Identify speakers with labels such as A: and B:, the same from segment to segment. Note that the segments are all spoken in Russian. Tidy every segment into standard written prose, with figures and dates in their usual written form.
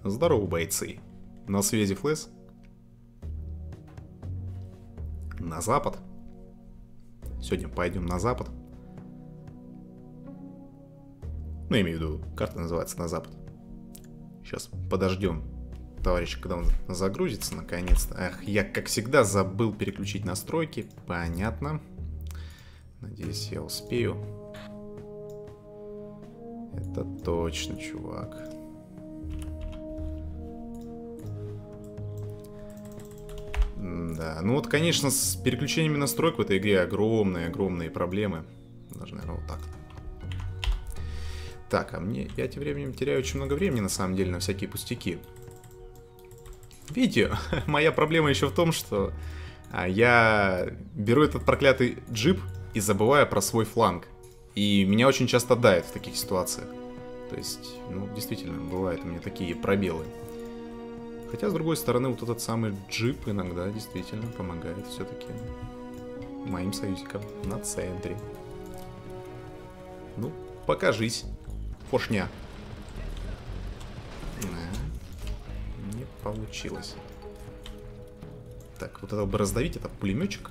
A: Здорово, бойцы. На связи Флэс. На запад. Сегодня пойдем на запад. Ну, я имею в виду, карта называется «На запад». Сейчас подождем товарища, когда он загрузится наконец-то. Эх, я, как всегда, забыл переключить настройки. Понятно. Надеюсь, я успею. Это точно, чувак. Да, ну вот, конечно, с переключениями настроек в этой игре огромные проблемы. Даже, наверное, вот так. Так, а я тем временем теряю очень много времени, на самом деле, на всякие пустяки. Видите, моя проблема еще в том, что я беру этот проклятый джип и забываю про свой фланг. И меня очень часто дает в таких ситуациях. То есть, ну, действительно, бывают у меня такие пробелы. Хотя, с другой стороны, вот этот самый джип иногда действительно помогает все-таки моим союзникам на центре. Ну, покажись, фошня. Не получилось. Так, вот это бы раздавить, это пулеметчик.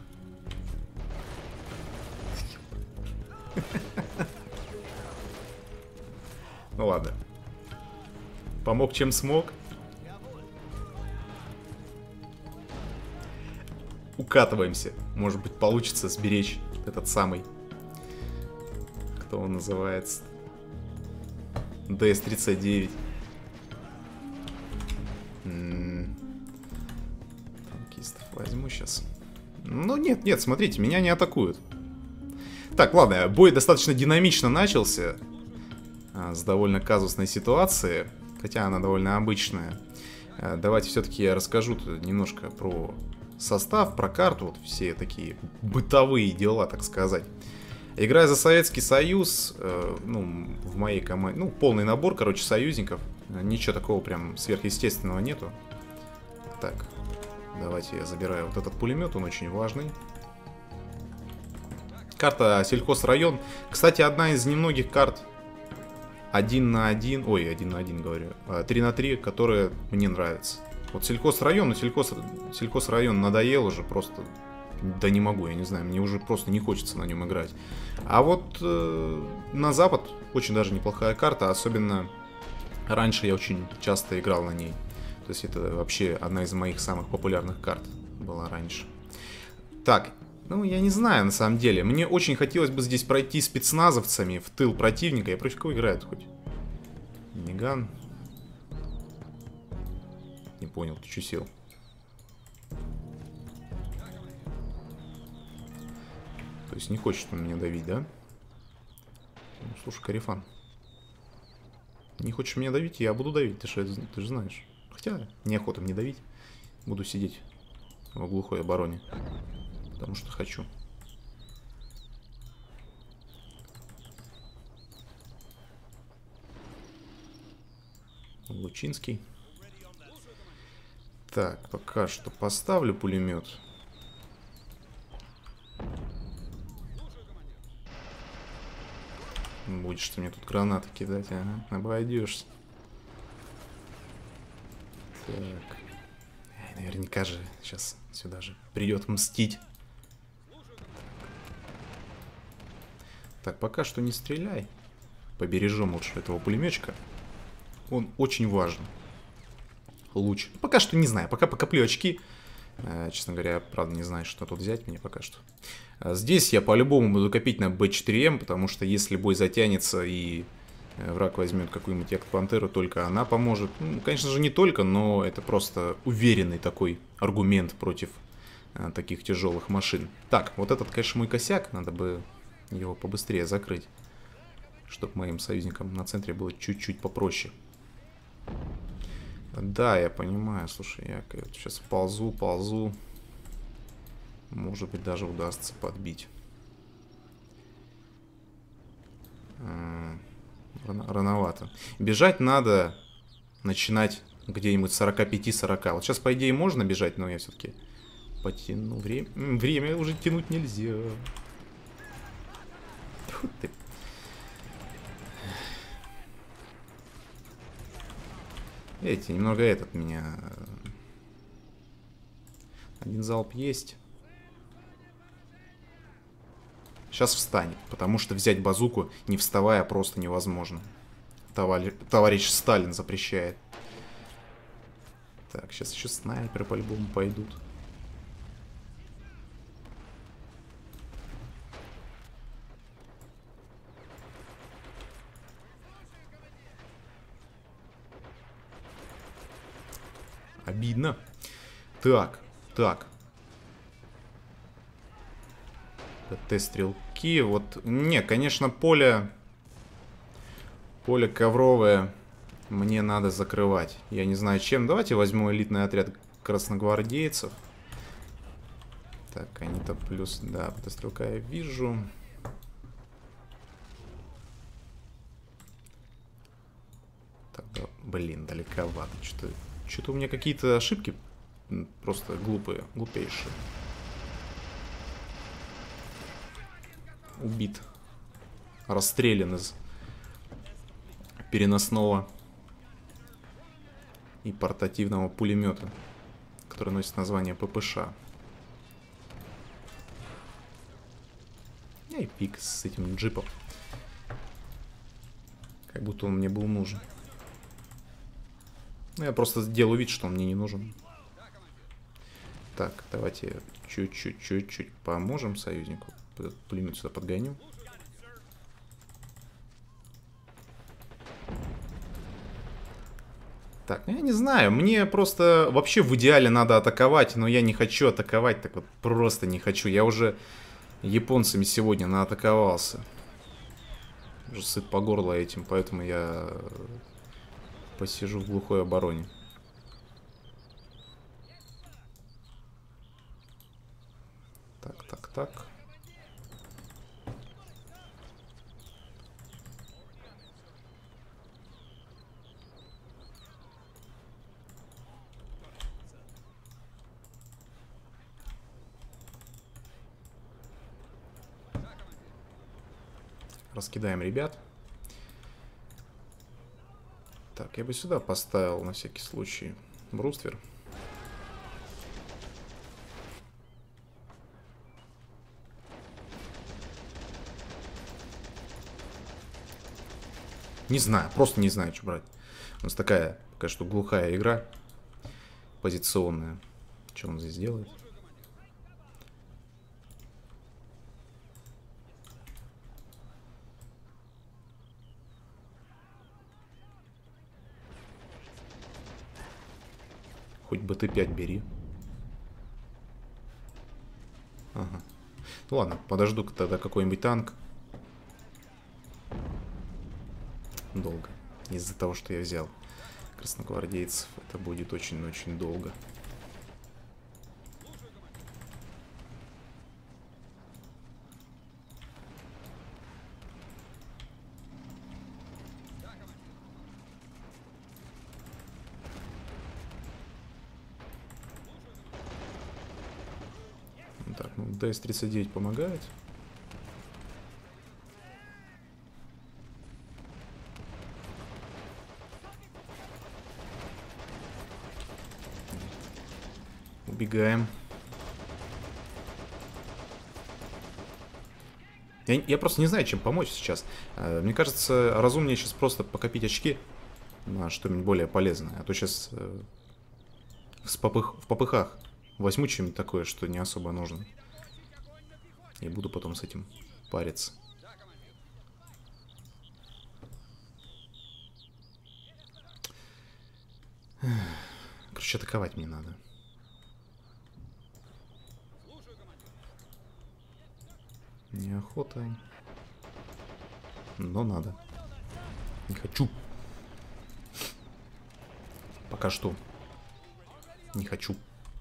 A: Ну ладно. Помог чем смог. Укатываемся. Может быть, получится сберечь этот самый. Кто он называется? ДС-39. Танкистов возьму сейчас. Ну нет, смотрите, меня не атакуют. Так, ладно, бой достаточно динамично начался. С довольно казусной ситуацией. Хотя она довольно обычная. Давайте все-таки я расскажу немножко про состав, про карту, вот все такие бытовые дела, так сказать. Играя за Советский Союз, ну, в моей команде, ну, полный набор, короче, союзников. Ничего такого прям сверхъестественного нету. Так, давайте я забираю вот этот пулемет, он очень важный. Карта Сельхозрайон. Кстати, одна из немногих карт 1 на 1, ой, 1 на 1 говорю, 3 на 3, которая мне нравится. Вот сельхозрайон, но сельхозрайон надоел уже просто, да не могу, я не знаю, мне уже просто не хочется на нем играть. А вот на запад очень даже неплохая карта, особенно раньше я очень часто играл на ней. То есть это вообще одна из моих самых популярных карт была раньше. Так, ну я не знаю на самом деле, мне очень хотелось бы здесь пройти спецназовцами в тыл противника. Я против кого играет хоть? Ниган. Не понял, ты че сел? То есть не хочет он меня давить, да? Ну, слушай, Карифан. Не хочешь меня давить, я буду давить, ты же знаешь. Хотя неохота мне давить. Буду сидеть в глухой обороне. Потому что хочу. Лучинский. Так, пока что поставлю пулемет. Будешь ты мне тут гранаты кидать, ага, обойдешься. Так. Наверняка же сейчас сюда же придет мстить. Так, пока что не стреляй. Побережем лучше этого пулеметчика. Он очень важен. Луч. Пока что не знаю. Пока покоплю очки. Честно говоря, правда не знаю, что тут взять мне пока что. Здесь я по-любому буду копить на Б4М, потому что если бой затянется и враг возьмет какую-нибудь Ект-Пантеру, только она поможет. Ну, конечно же, не только, но это просто уверенный такой аргумент против таких тяжелых машин. Так, вот этот, конечно, мой косяк. Надо бы его побыстрее закрыть, чтобы моим союзникам на центре было чуть-чуть попроще. Да, я понимаю. Слушай, я сейчас ползу. Может быть, даже удастся подбить. Рановато. Бежать надо начинать где-нибудь 45-40. Вот сейчас, по идее, можно бежать, но я все-таки потяну время. Время уже тянуть нельзя. Фу ты. Видите, немного этот меня... Один залп есть. Сейчас встанет, потому что взять базуку, не вставая, просто невозможно. Товарищ Сталин запрещает. Так, сейчас еще снайперы по-любому пойдут. Обидно. Так, так. ПТ-стрелки. Вот, не, конечно, поле ковровое мне надо закрывать. Я не знаю чем. Давайте возьму элитный отряд красногвардейцев. Так, они-то плюс... Да, ПТ-стрелка я вижу. Так, да, блин, далековато. Что-то у меня какие-то ошибки просто глупейшие. Убит. Расстрелян из переносного и портативного пулемета, который носит название ППШ. И пик с этим джипом. Как будто он мне был нужен. Ну, я просто сделаю вид, что он мне не нужен. Так, давайте чуть-чуть поможем союзнику. Этот пулемет сюда подгоню. Так, я не знаю, мне просто вообще в идеале надо атаковать, но я не хочу атаковать, так вот просто не хочу. Я уже японцами сегодня наатаковался. Уже сыт по горло этим, поэтому я посижу в глухой обороне. Так. Раскидаем ребят. Так, я бы сюда поставил на всякий случай бруствер. Не знаю, просто не знаю, что брать. У нас такая, пока что, глухая игра. Позиционная. Что он здесь делает? Хоть бы ты 5 бери. Ага. Ну ладно, подожду тогда какой-нибудь танк. Долго. Из-за того, что я взял красногвардейцев, это будет очень-очень долго. Так, ну ДС-39 помогает. Убегаем. Я просто не знаю, чем помочь сейчас. Мне кажется, разумнее сейчас просто покопить очки на что-нибудь более полезное. А то сейчас в попыхах возьму чем-нибудь такое, что не особо нужно. И буду потом с этим париться. Короче, атаковать мне надо. Неохота. Но надо. Не хочу. Пока что. Не хочу.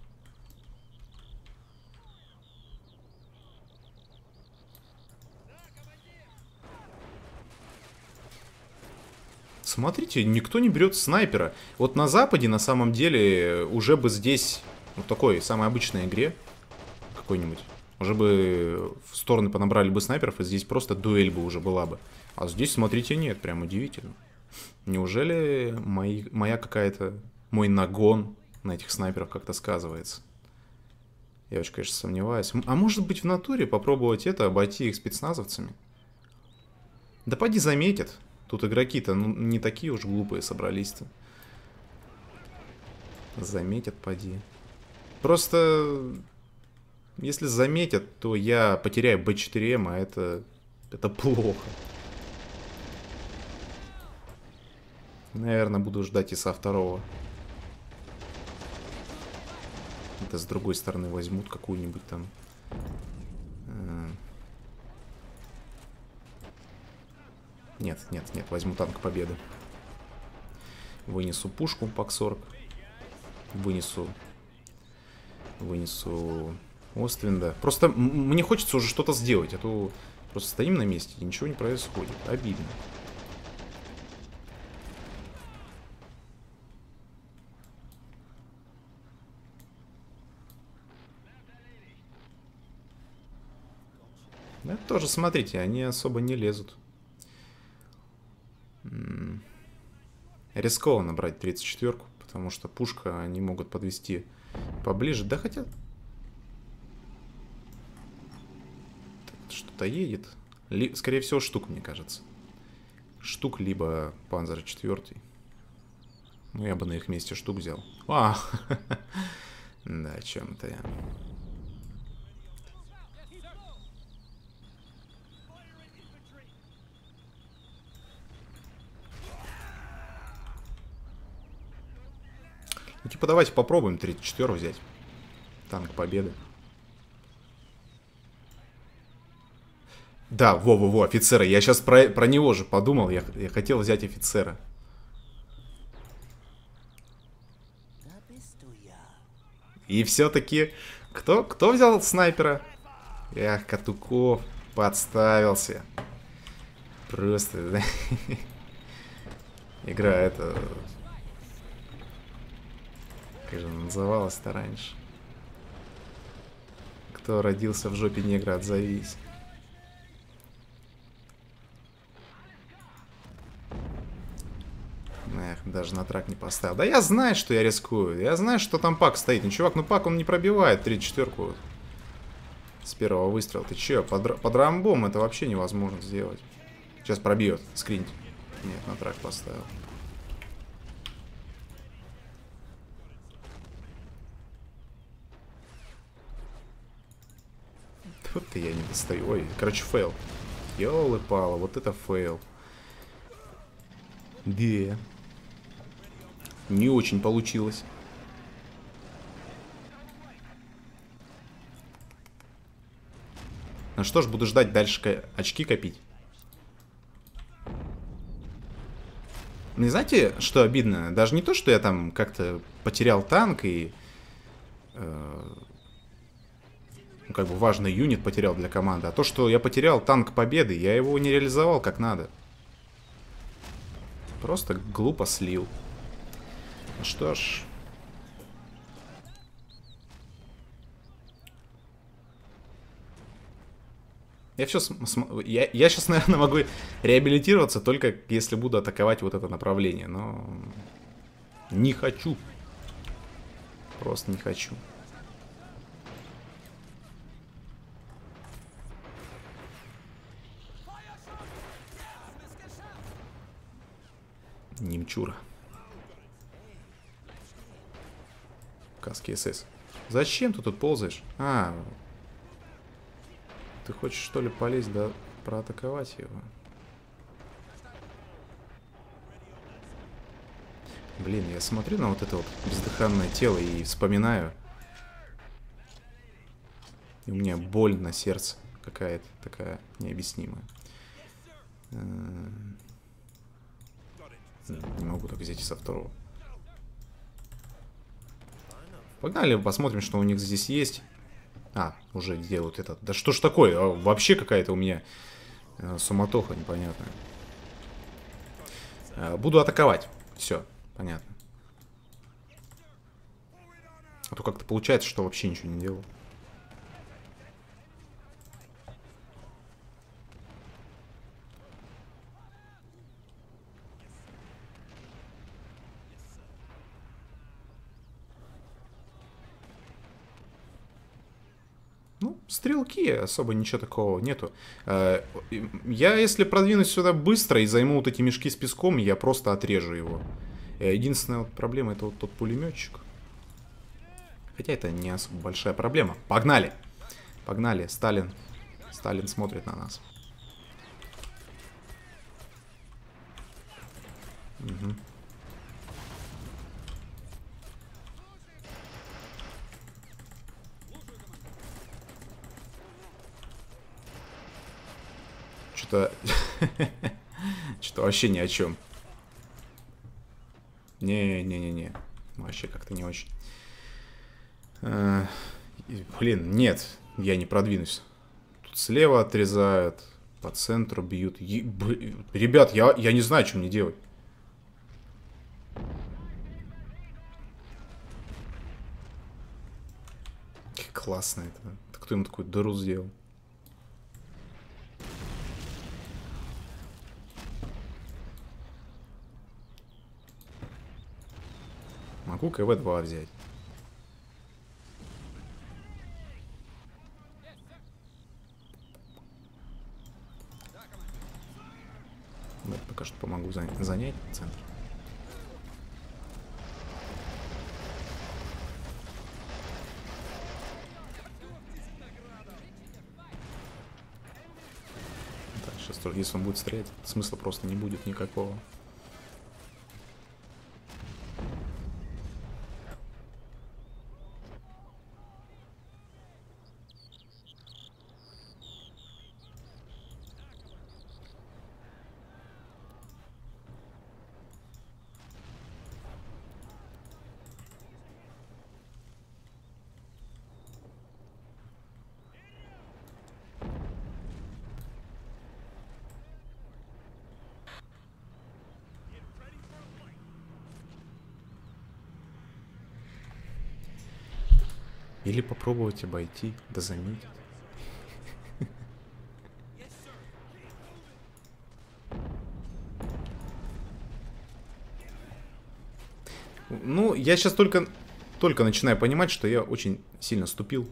A: Смотрите, никто не берет снайпера. Вот на Западе, на самом деле, уже бы здесь, в такой самой обычной игре, какой-нибудь, уже бы в стороны понабрали бы снайперов, и здесь просто дуэль бы уже была бы. А здесь, смотрите, нет, прям удивительно. Неужели моя какая-то... Мой нагон на этих снайперов как-то сказывается? Я очень, конечно, сомневаюсь. А может быть в натуре попробовать это, обойти их спецназовцами? Да поди заметят. Тут игроки-то ну, не такие уж глупые собрались-то. Заметят, поди. Просто... Если заметят, то я потеряю Б4М, а это плохо. Наверное, буду ждать ИСа второго. Это с другой стороны возьмут какую-нибудь там... Нет, нет, нет, возьму танк победы. Вынесу пушку ПАК-40. Вынесу Оствинда. Просто мне хочется уже что-то сделать, а то просто стоим на месте и ничего не происходит. Обидно. Это тоже, смотрите, они особо не лезут. Рискованно брать 34-ку, потому что пушка они могут подвести поближе. Да хотя... Что-то едет. Скорее всего, штук, мне кажется. Штук, либо Панзер 4. Ну, я бы на их месте штук взял. А, да, о чем-то я. Ну, типа, давайте попробуем 34 взять. Танк победы. Да, во-во-во, офицера. Я сейчас про него же подумал. Я хотел взять офицера. И все-таки... Кто взял снайпера? Эх, Катуков подставился. Просто, да. Игра это... Как же она называлась-то раньше? Кто родился в жопе негра, отзовись. Эх, даже на трак не поставил. Да я знаю, что я рискую. Я знаю, что там пак стоит. Ну, чувак, ну пак он не пробивает 34-ку с первого выстрела. Ты че? Под рамбом это вообще невозможно сделать. Сейчас пробьет. Скринь. Нет, на трак поставил. Вот и я не достаю. Ой, короче, фейл. Ёлы-палы, вот это фейл. Да. Не очень получилось. Ну что ж, буду ждать дальше очки копить. Не знаете, что обидно? Даже не то, что я там как-то потерял танк и... ну, как бы важный юнит потерял для команды. А то, что я потерял танк победы, я его не реализовал как надо. Просто глупо слил. Ну что ж... Я сейчас, наверное, могу реабилитироваться только если буду атаковать вот это направление. Но не хочу. Просто не хочу. Немчура. Каски СС. Зачем ты тут ползаешь? А, ты хочешь, что ли, полезть, да, проатаковать его? Блин, я смотрю на вот это вот бездыханное тело и вспоминаю. И у меня боль на сердце какая-то такая необъяснимая. Не могу так взять и со второго. Погнали, посмотрим, что у них здесь есть. А, уже делают это. Да что ж такое? Вообще какая-то у меня суматоха непонятная. Буду атаковать. Все, понятно. А то как-то получается, что вообще ничего не делал. стрелки, особо ничего такого нету. Я, если продвинусь сюда быстро и займу вот эти мешки с песком, я просто отрежу его. Единственная вот проблема — это вот тот пулеметчик. Хотя это не особо большая проблема. Погнали! Погнали, Сталин. Сталин смотрит на нас. Угу. Что-то... Что-то вообще ни о чем. Не-не-не-не. Вообще как-то не очень. Блин, нет. Я не продвинусь. Тут слева отрезают. По центру бьют. Ребят, я не знаю, что мне делать. Классно это. Кто ему такую дыру сделал? Могу КВ-2 взять. Да, пока что помогу занять центр. Так, сейчас тоже, если он будет стрелять, смысла просто не будет никакого. Или попробовать обойти, да заметить. Ну, я сейчас только начинаю понимать, что я очень сильно ступил.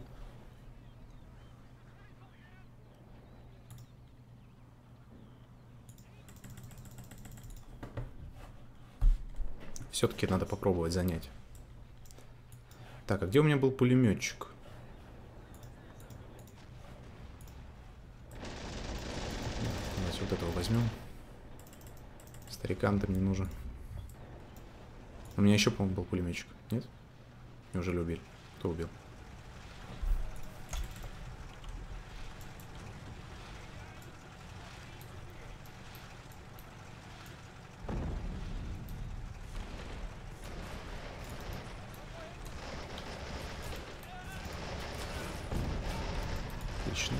A: Все-таки надо попробовать занять. Так, а где у меня был пулеметчик? Давайте вот этого возьмем. Старикан-то мне нужен. У меня еще, по-моему, был пулеметчик. Нет? Неужели убили? Кто убил? Отлично.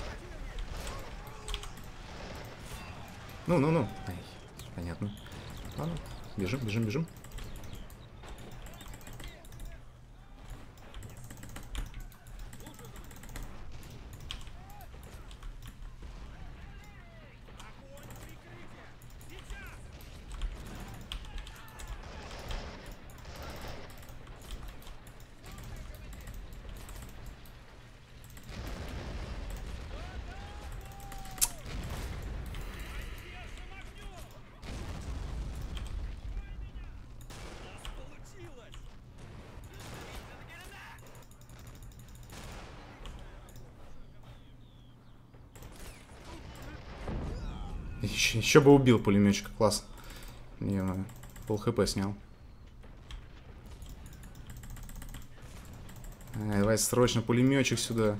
A: Ну. Ай, понятно. Ладно, бежим. Еще бы убил пулеметчика, класс. Я пол хп снял. Давай срочно пулеметчик сюда.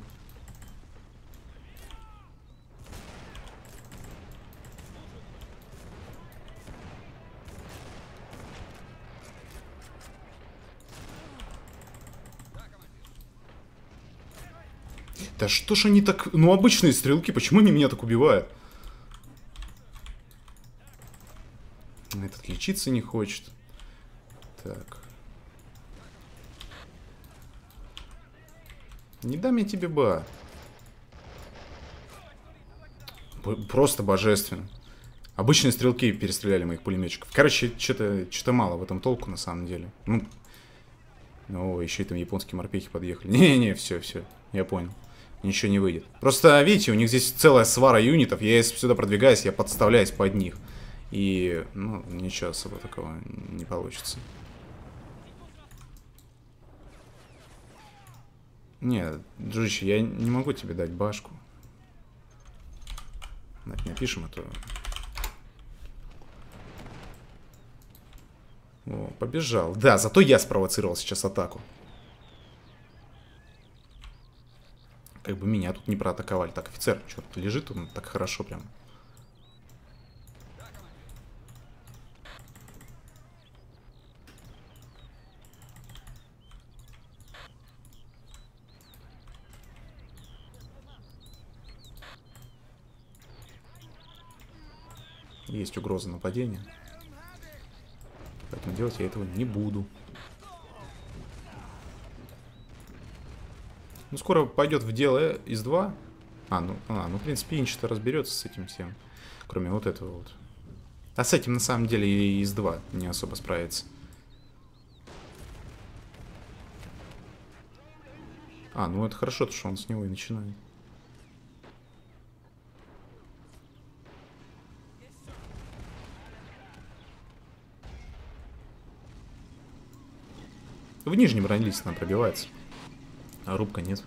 A: Да что ж они так... Ну, обычные стрелки, почему они меня так убивают? Этот лечиться не хочет. Так. Не дам я тебе ба. Просто божественно. Обычные стрелки перестреляли моих пулеметчиков. Короче, что-то мало в этом толку, на самом деле. Ну, еще и там японские морпехи подъехали. Не-не-не, все, я понял. Ничего не выйдет. Просто, видите, у них здесь целая свара юнитов. Я если сюда продвигаюсь, я подставляюсь под них. И, ну, ничего особо такого не получится. Нет, дружище, я не могу тебе дать башку. Напишем это. О, побежал. Да, зато я спровоцировал сейчас атаку. Как бы меня тут не проатаковали. Так, офицер, что-то лежит он так хорошо прям. Есть угроза нападения. Поэтому делать я этого не буду. Ну, скоро пойдет в дело ИС-2. Ну, в принципе, Инч-то разберется с этим всем. Кроме вот этого вот. А с этим, на самом деле, и ИС-2 не особо справится. Ну это хорошо, то что он с него и начинает. В нижнем бронелисте она пробивается. А рубка нет.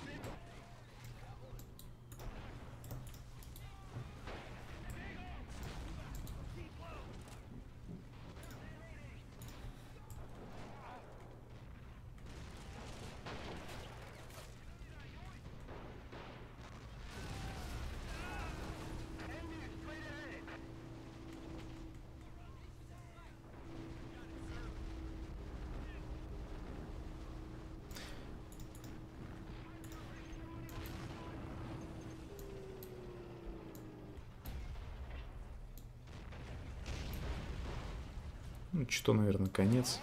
A: Ну, что, наверное, конец.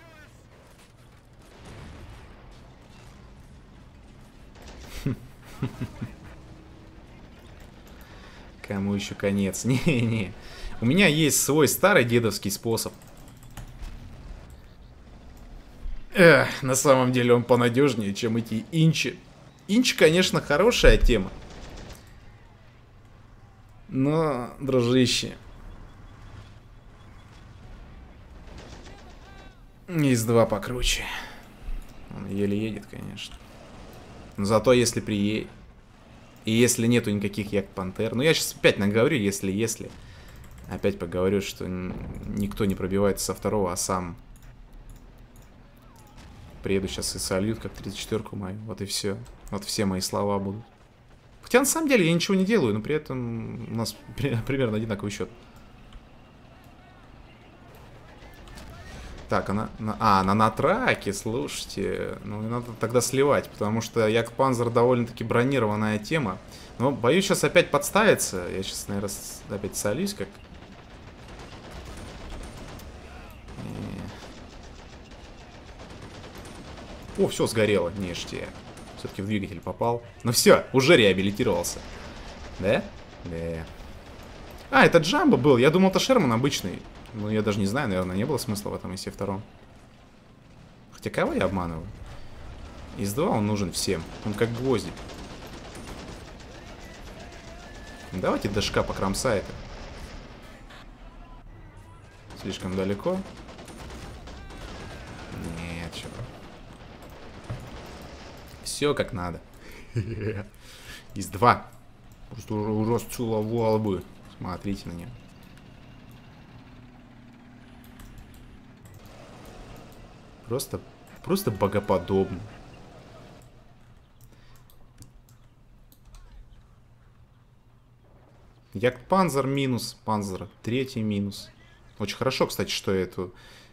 A: Кому еще конец? Не-не. У меня есть свой старый дедовский способ. На самом деле он понадежнее, чем эти инчи. Инч, конечно, хорошая тема. Но, дружище... ИС-2 покруче. Он еле едет, конечно. Но зато если приедет... И если нету никаких Ягд-Пантер... Ну, я сейчас опять наговорю, если... Опять поговорю, что никто не пробивается со второго, а сам... Приеду сейчас и сольют, как 34-ку мою. Вот и все. Вот все мои слова будут. Хотя, на самом деле, я ничего не делаю, но при этом у нас примерно одинаковый счет. Так, она на траке, слушайте. Ну, надо тогда сливать, потому что Ягд-Панзер довольно-таки бронированная тема. Но боюсь сейчас опять подставиться. Я сейчас, наверное, опять солюсь как... О, все сгорело, ништяк. Все-таки в двигатель попал. Ну все, уже реабилитировался. Да? Да. Это Джамбо был. Я думал, это Шерман обычный. Ну, я даже не знаю, наверное, не было смысла в этом ИС-2. Хотя кого я обманываю? ИС-2 он нужен всем. Он как гвоздик. Давайте ДШК покромсает. Слишком далеко. Нет, что. Все как надо. ИС-2. Просто расцеловал бы. Смотрите на него. Просто богоподобно. Ягд-Панзер минус, Панзер третий минус. Очень хорошо, кстати, что эту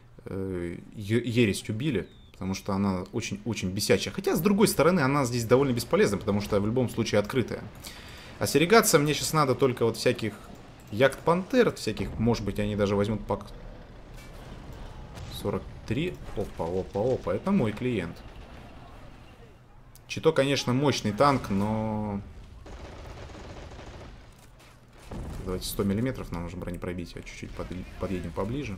A: ересь убили, потому что она очень-очень бесячая. Хотя, с другой стороны, она здесь довольно бесполезна, потому что в любом случае открытая. Остерегаться мне сейчас надо только вот всяких Ягд-Пантер, всяких, может быть, они даже возьмут пак 43. Опа. Это мой клиент. Чито, конечно, мощный танк, но... Давайте 100 миллиметров нам нужно бронепробитие. Чуть-чуть подъедем поближе.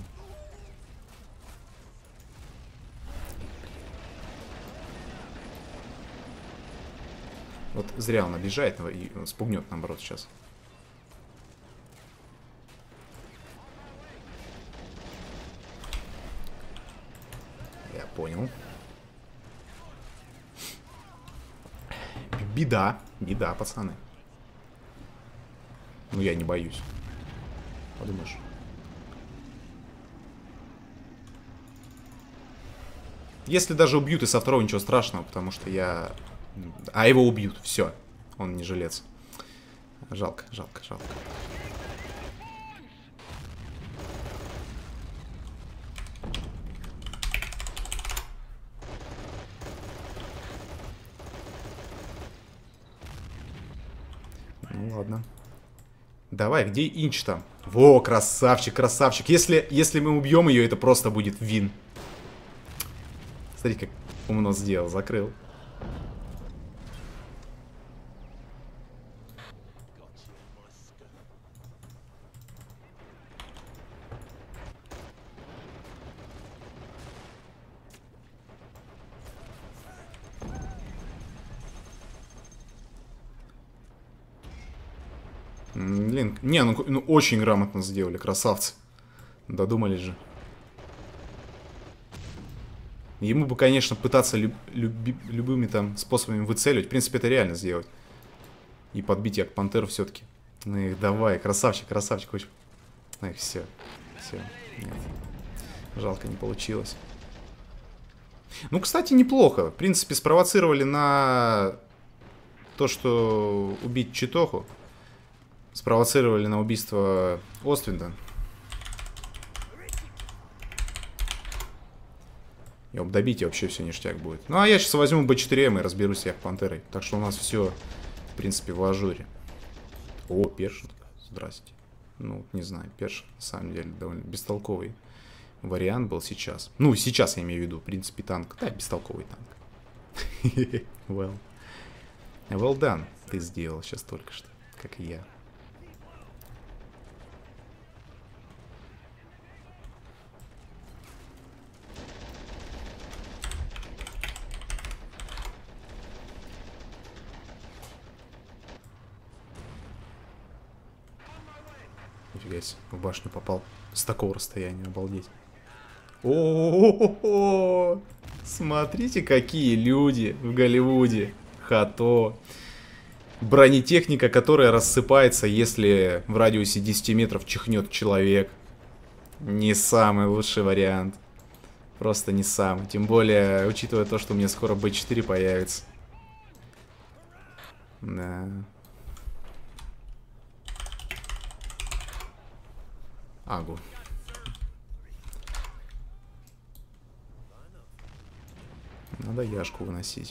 A: Вот зря он обижает и спугнет, наоборот, сейчас. Я понял. Беда. Беда, пацаны. Ну, я не боюсь. Подумаешь. Если даже убьют и со второго, ничего страшного, потому что я... А его убьют, все. Он не жилец. Жалко, жалко, жалко. Ну ладно. Давай, где Инч там? Во, красавчик, красавчик. Если мы убьем ее, это просто будет вин. Смотри, как умно сделал, закрыл. Блин, не, ну очень грамотно сделали, красавцы. Додумались же. Ему бы, конечно, пытаться любыми там способами выцеливать. В принципе, это реально сделать. И подбить як пантеру все-таки. Ну их давай, красавчик, красавчик. Очень... Ну их все. Все. Нет. Жалко, не получилось. Ну, кстати, неплохо. В принципе, спровоцировали на то, что убить Читоху. Спровоцировали на убийство Оствинда. И добить, и вообще все ништяк будет. Ну, а я сейчас возьму Б4М и разберусь с як пантерой. Так что у нас все, в принципе, в ажуре. О, Першин. Здрасте. Ну, не знаю, Першин, на самом деле, довольно бестолковый вариант был сейчас. Ну, сейчас я имею в виду, в принципе, танк. Да, бестолковый танк. Well done. Ты сделал сейчас только что, как и я. Нифига себе, в башню попал. С такого расстояния, обалдеть. О-о-о-о-о! Смотрите, какие люди в Голливуде. Хато. Бронетехника, которая рассыпается, если в радиусе 10 метров чихнет человек. Не самый лучший вариант. Просто не самый. Тем более, учитывая то, что у меня скоро Б4 появится. Да. Агу. Надо яшку выносить.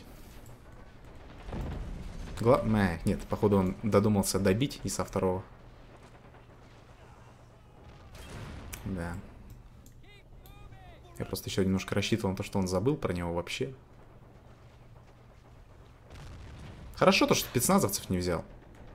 A: Нет, походу он додумался добить и со второго. Да. Я просто еще немножко рассчитывал на то, что он забыл про него вообще. Хорошо то, что спецназовцев не взял.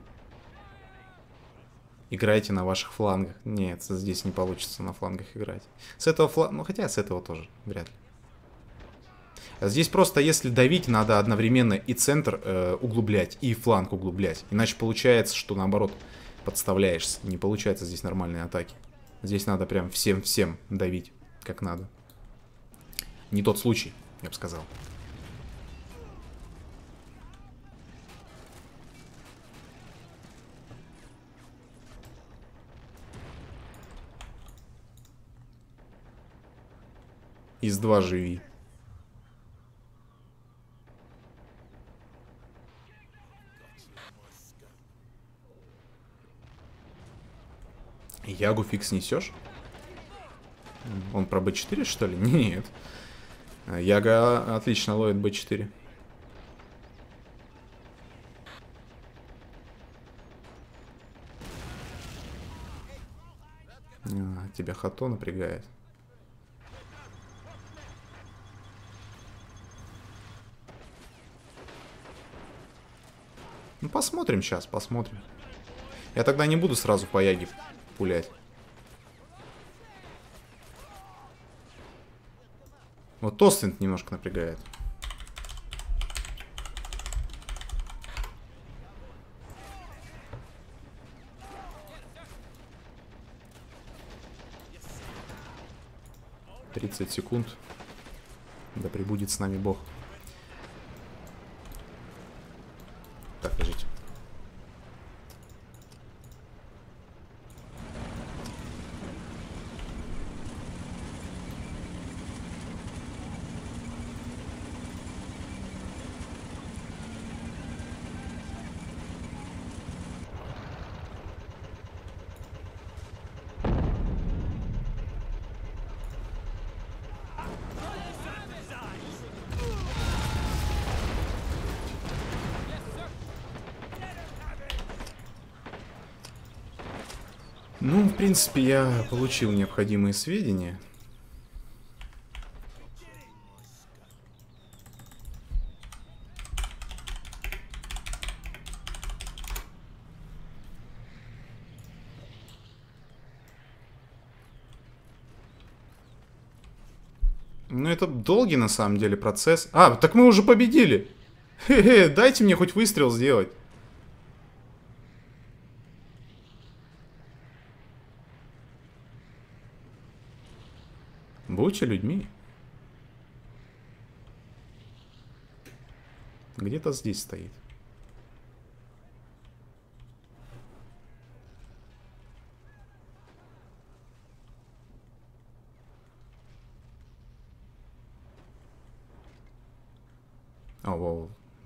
A: Играйте на ваших флангах. Нет, здесь не получится на флангах играть. С этого фланга... Ну, хотя с этого тоже вряд ли. А здесь просто, если давить, надо одновременно и центр углублять, и фланг углублять. Иначе получается, что наоборот подставляешься. Не получается здесь нормальные атаки. Здесь надо прям всем-всем давить, как надо. Не тот случай, я бы сказал. Из 2 живи. Ягу фиг снесешь? Он про Б4, что ли? Нет. Яга отлично ловит Б4. Тебя Хато напрягает. Ну, посмотрим сейчас, посмотрим. Я тогда не буду сразу по Яге пулять. Вот Оствинд немножко напрягает. 30 секунд. Да пребудет с нами Бог. Так, подождите. Ну, в принципе, я получил необходимые сведения. Ну, это долгий, на самом деле, процесс. А, так мы уже победили! Хе-хе, дайте мне хоть выстрел сделать. Будьте людьми. Где-то здесь стоит. О,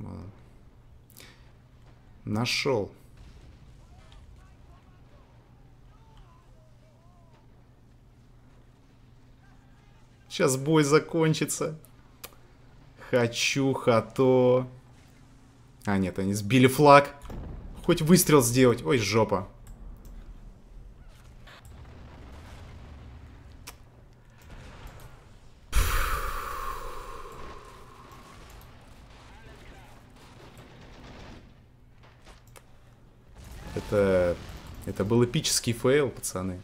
A: нашел. Сейчас бой закончится. Хочу, хато. А, нет, они сбили флаг. Хоть выстрел сделать. Ой, жопа. Это был эпический фейл, пацаны.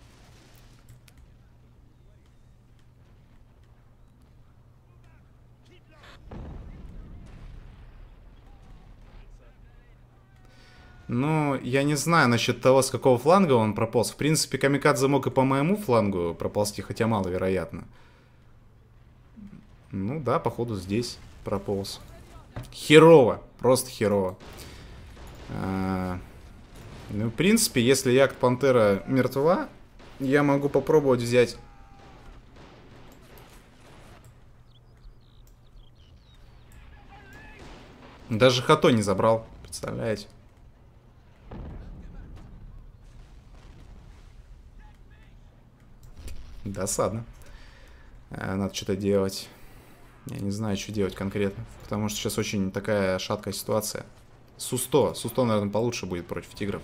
A: Ну, я не знаю насчет того, с какого фланга он прополз. В принципе, Камикадзе мог и по моему флангу проползти, хотя маловероятно. Ну да, походу здесь прополз. Херово, просто херово. Ну, в принципе, если Ягд-Пантера мертва, я могу попробовать взять... Даже хато не забрал, представляете? Досадно. Надо что-то делать. Я не знаю, что делать конкретно. Потому что сейчас очень такая шаткая ситуация. Су-100. Су-100, наверное, получше будет против тигров.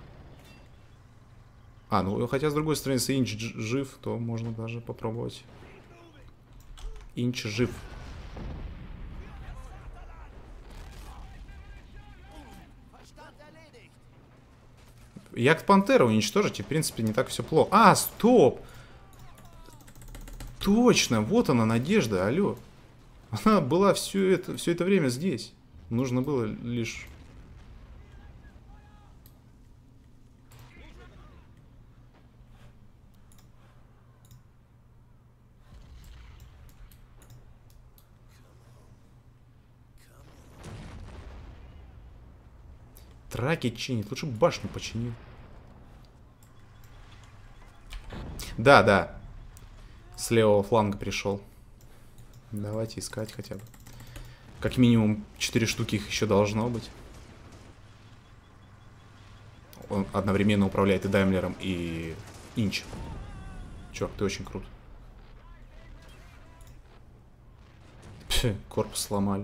A: А, ну, хотя, с другой стороны, если Инч жив, то можно даже попробовать. Инч жив. Ягд-Пантера уничтожить, и, в принципе, не так все плохо. А, стоп! Точно, вот она, надежда, алло. Она была все это время здесь. Нужно было лишь... Траки чинит, лучше башню починил. Да, да. С левого фланга пришел. Давайте искать хотя бы. Как минимум 4 штуки их еще должно быть. Он одновременно управляет и Даймлером, и Инч. Чувак, ты очень крут. Пф, корпус сломали.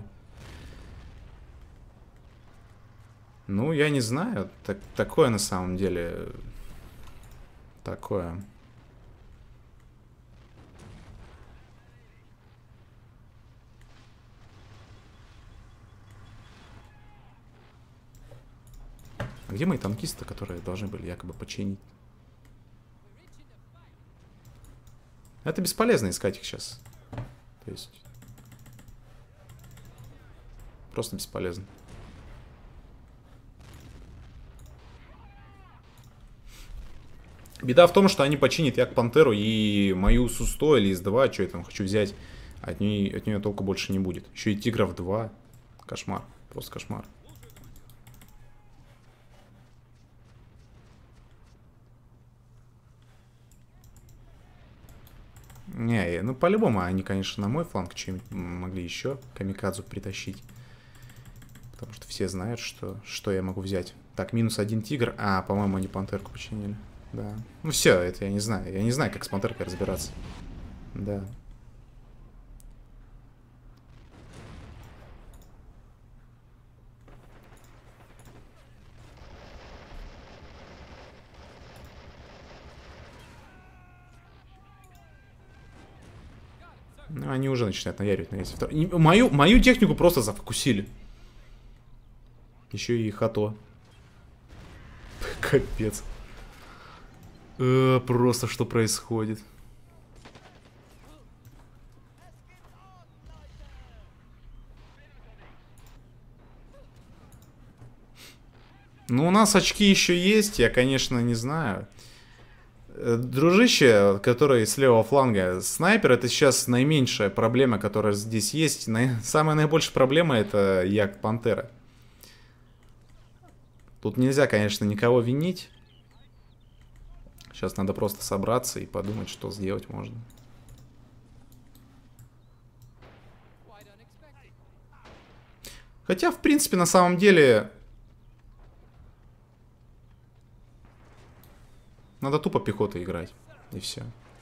A: Ну, я не знаю. Такое на самом деле... Такое... А где мои танкисты, которые должны были якобы починить? Это бесполезно искать их сейчас. То есть... Просто бесполезно. Беда в том, что они починят Як Пантеру и мою Су-100 или С-2, что я там хочу взять. От нее толку больше не будет. Еще и Тигров 2. Кошмар. Просто кошмар. Не, ну по-любому они, конечно, на мой фланг что-нибудь могли еще камикадзу притащить. Потому что все знают, что я могу взять. Так, -1 тигр. А, по-моему, они пантерку починили. Да. Ну все, это я не знаю. Я не знаю, как с пантеркой разбираться. Да. Ну, они уже начинают наяривать на эти. Мою технику просто зафокусили. Еще и хато. Капец. Просто что происходит? Ну, у нас очки еще есть, я, конечно, не знаю. Дружище, который с левого фланга, снайпер, это сейчас наименьшая проблема, которая здесь есть. Самая наибольшая проблема это Як Пантера. Тут нельзя, конечно, никого винить. Сейчас надо просто собраться и подумать, что сделать можно. Хотя, в принципе, на самом деле... Надо тупо пехотой играть. И все.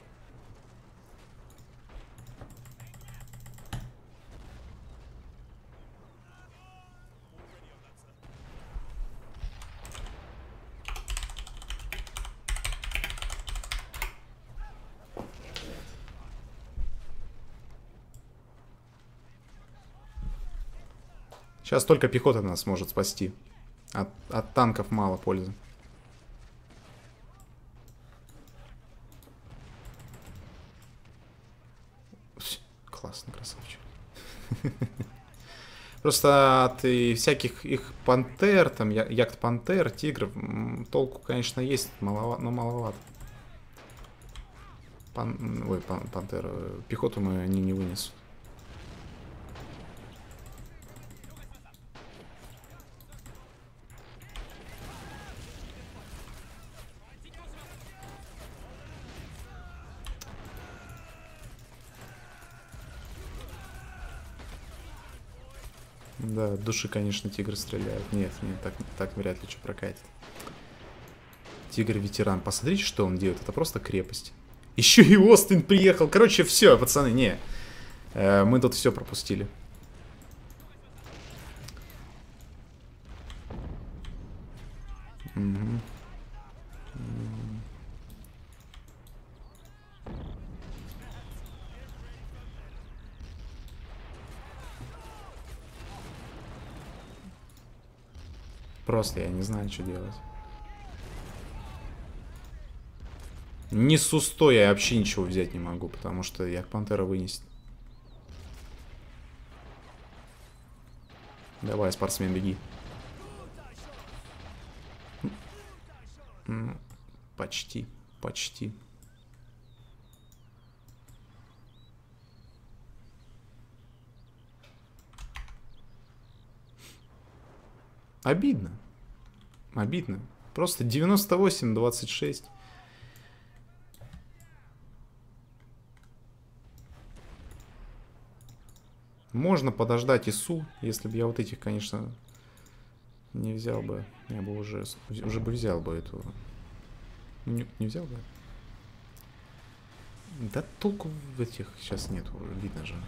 A: Сейчас только пехота нас может спасти. От танков мало пользы. Классно, красавчик. Просто от всяких их пантер, там, Як Пантер, тигров, толку, конечно, есть, но маловато. Пантер, пехоту они не вынесут. Да, души, конечно, тигры стреляют. Нет, так вряд ли что прокатит. Тигр-ветеран. Посмотрите, что он делает. Это просто крепость. Еще и Остин приехал. Короче, все, пацаны, не. Мы тут все пропустили. Угу. Просто я не знаю, что делать. Ни с Су-100 я вообще ничего взять не могу, потому что Як Пантера вынесет. Давай, спортсмен, беги. Почти, почти. Обидно. Обидно. Просто 98-26. Можно подождать ИСУ, если бы я вот этих, конечно, не взял бы. Я бы уже бы взял бы эту. Не взял бы. Да толку в этих сейчас нету, видно же.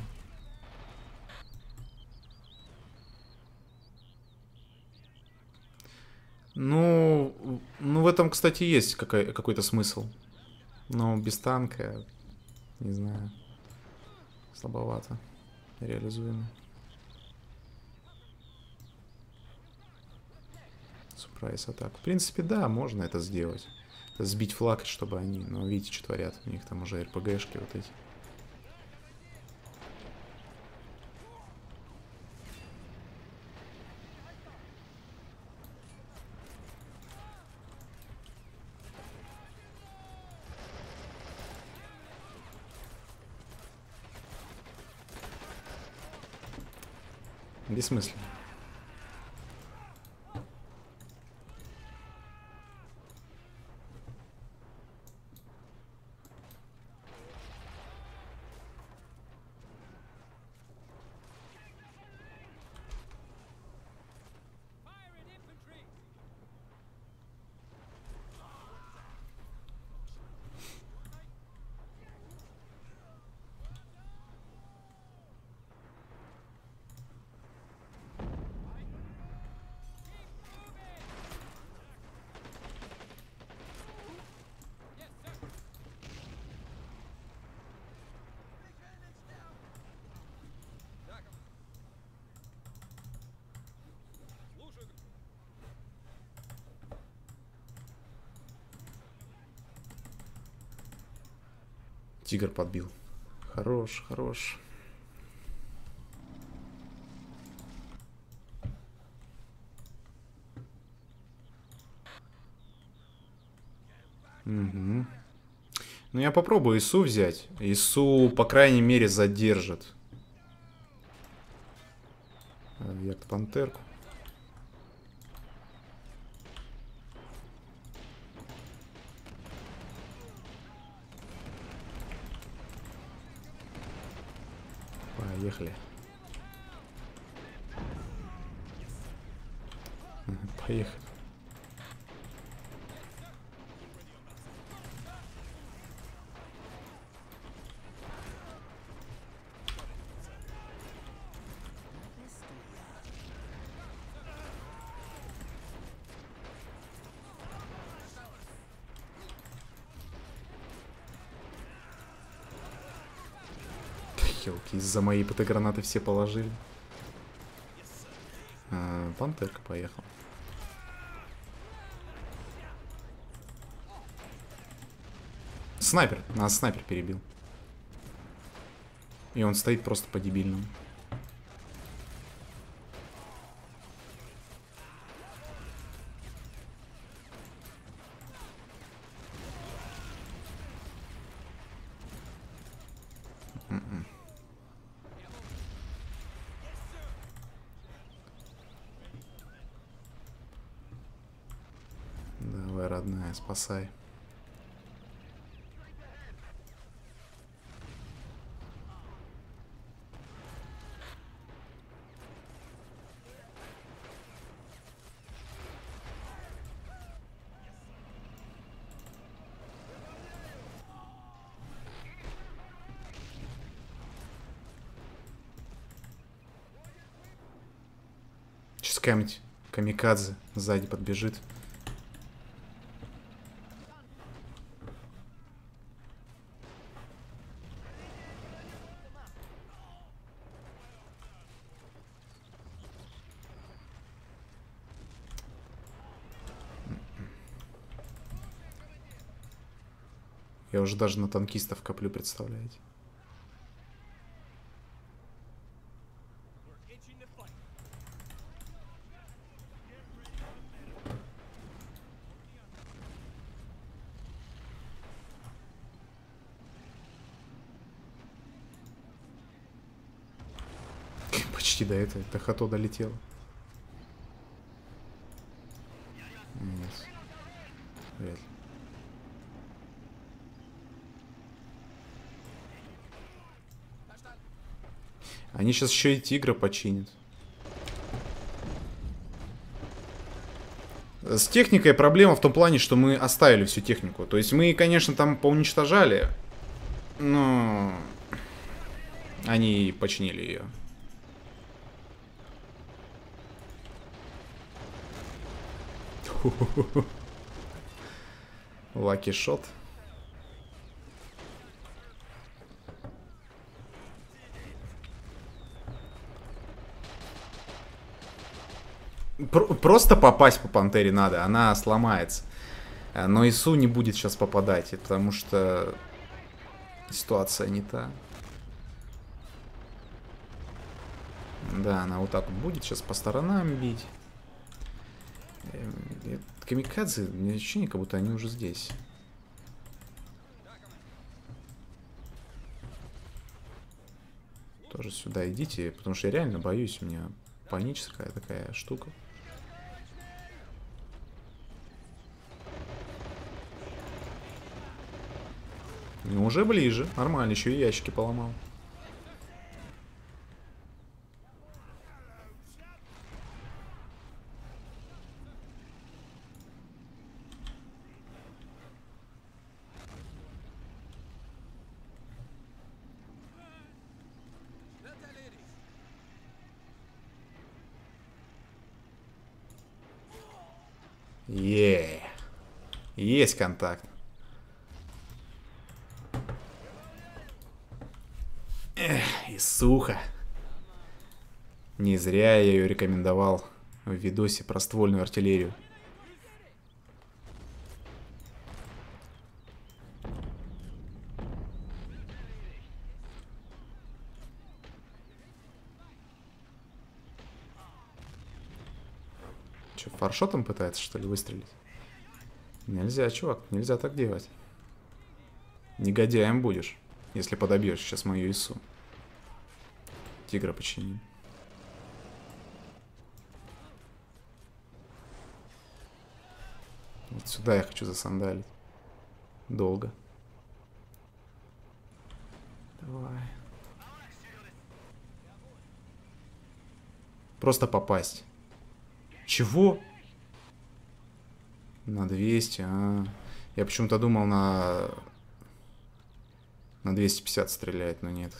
A: Ну, в этом, кстати, есть какой-то смысл. Но без танка, не знаю, слабовато реализуемо. Сюрприз атак. В принципе, да, можно это сделать. Сбить флаг, чтобы они, ну, видите, что творят. У них там уже РПГшки вот эти. Бессмысленно. Тигр подбил. Хорош, хорош. Угу. Ну, я попробую Ису взять. Ису, по крайней мере, задержит. Вверх пантерку. Поехали. Поехали. Елки, из-за моей ПТ-гранаты все положили. Пантерка поехал. Снайпер. Нас снайпер перебил. И он стоит просто по-дебильному. Давай, родная, спасай. Сейчас какая-нибудь камикадзе сзади подбежит. Я уже даже на танкистов коплю, представляете? Почти до этого. До Хато долетело. Нет. Вряд ли. Они сейчас еще и тигра починят. С техникой проблема в том плане, что мы оставили всю технику. То есть мы, конечно, там поуничтожали, но они починили ее. Лаки шот. Просто попасть по пантере надо, она сломается. Но Ису не будет сейчас попадать, потому что ситуация не та. Да, она вот так вот будет сейчас по сторонам бить. Камикадзе, мне ощущение, как будто они уже здесь. Тоже сюда идите, потому что я реально боюсь, у меня Паническая такая штука. Ну, уже ближе. Нормально, еще и ящики поломал. Есть контакт. Эх, и сухо. Не зря я ее рекомендовал в видосе про ствольную артиллерию. Че, фаршотом пытается, что ли, выстрелить? Нельзя, чувак, нельзя так делать. Негодяем будешь, если подобьешь сейчас мою ИСу. Тигра починим. Вот сюда я хочу засандалить. Долго. Давай. Просто попасть. Чего? На 200, Я почему-то думал на 250 стреляет, но нет.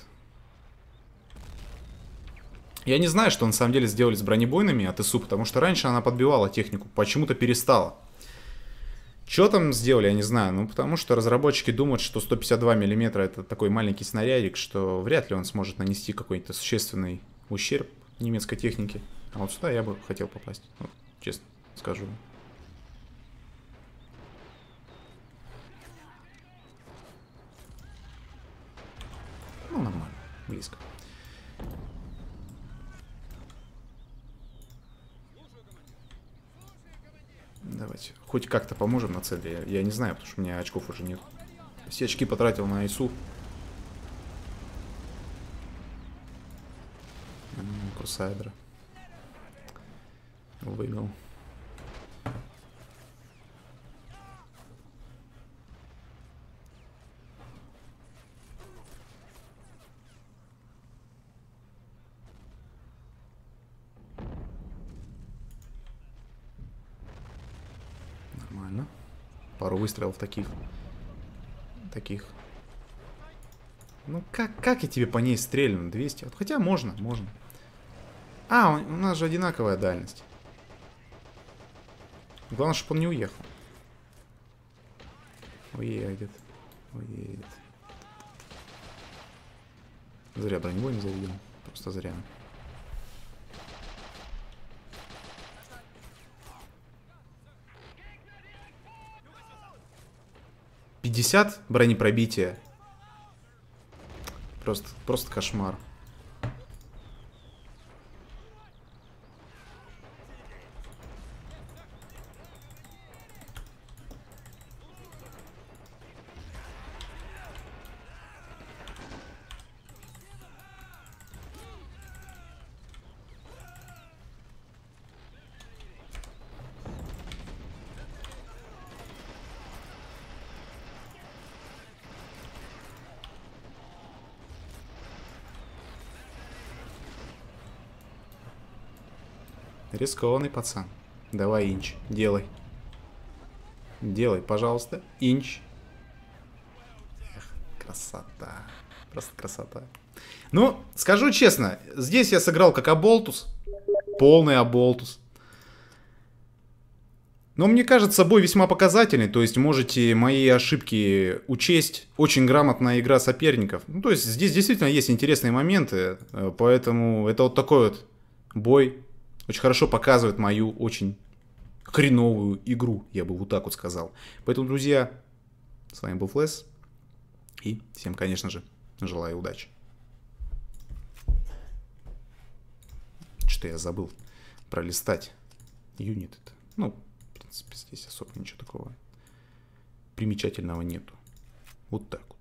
A: Я не знаю, что на самом деле сделали с бронебойными от ИСу, потому что раньше она подбивала технику, почему-то перестала. Что там сделали, я не знаю. Ну, потому что разработчики думают, что 152 мм это такой маленький снарядик, что вряд ли он сможет нанести какой-то существенный ущерб немецкой технике. А вот сюда я бы хотел попасть, вот, честно скажу. Ну, нормально, близко. Давайте, хоть как-то поможем на цели. Я не знаю, потому что у меня очков уже нет. Все очки потратил на ИСу. Крусайдера. Вывел. Нормально. Пару выстрелов таких. Ну как я тебе по ней стрельну? 200? Хотя можно. А, у нас же одинаковая дальность. Главное, чтобы он не уехал. Уедет. Зря бронебойным заведем. Просто зря. $50 бронепробития. Просто кошмар. Рискованный пацан. Давай, инч, делай. Делай, пожалуйста, инч. Эх, красота. Просто красота. Ну, скажу честно, здесь я сыграл как оболтус. Полный оболтус. Но мне кажется, бой весьма показательный. То есть можете мои ошибки учесть. Очень грамотная игра соперников. Ну, то есть здесь действительно есть интересные моменты. Поэтому это вот такой вот бой. Очень хорошо показывает мою очень хреновую игру, я бы вот так вот сказал. Поэтому, друзья, с вами был Флэс. И всем, конечно же, желаю удачи. Что-то я забыл пролистать юнит. Ну, в принципе, здесь особо ничего такого примечательного нету. Вот так вот.